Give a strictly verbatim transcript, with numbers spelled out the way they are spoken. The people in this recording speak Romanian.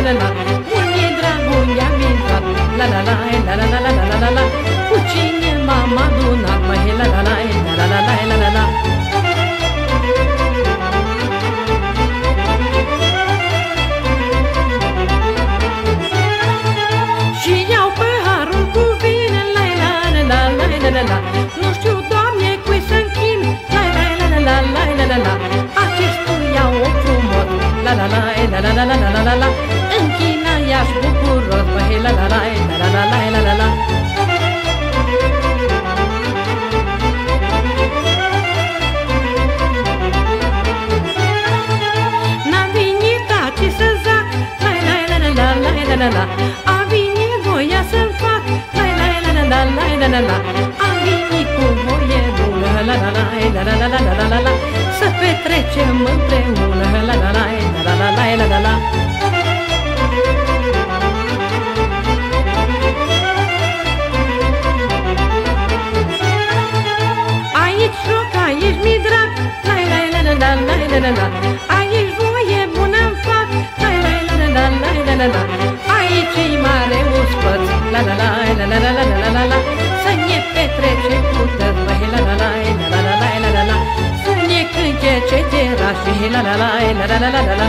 la la. Unde dragul i-a intrat, la la la, la la la la la la la. Cu cine m-am adunat, măi, la la la, la la la la la la. Și iau păharul cu vin, la la la la la la la. Nu știu, Doamne, cui să închin, la la la la la la la la. Acestuia o frumos, la la la la la la la la la la. Închina i-aș bucuros, băi, la la la la la la la la la. N-a venit taci să zac, la la la la la la la la. A venit voia să-l fac, la la la la la la la la. A venit cu voie bună, la la la la la la la la la. Să petrecem împreună, la la la la la la la la la. Aici loc, aici mi drag, la la la la la la la la. Aici voie bună-mi fac, la la la la la la la la. Aici-i mare uspăț, la la la la la la la la la la. Să ne petrecem cu tăți, băi, la la la la la la la la la la. Să ne cânce ceterașii, la la la la la la la la la.